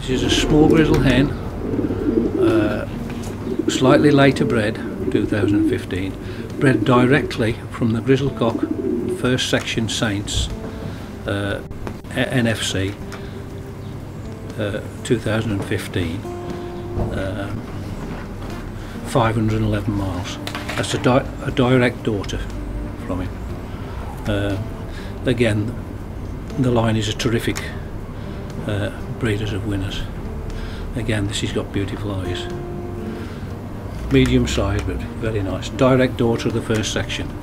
This is a small grizzle hen, slightly later bred, 2015, bred directly from the Grizzlecock First Section Saints NFC 2015, 511 miles. That's a direct daughter from him. Again, the line is a terrific breeders of winners. Again, this has got beautiful eyes. Medium size, but very nice. Direct daughter of the First Section.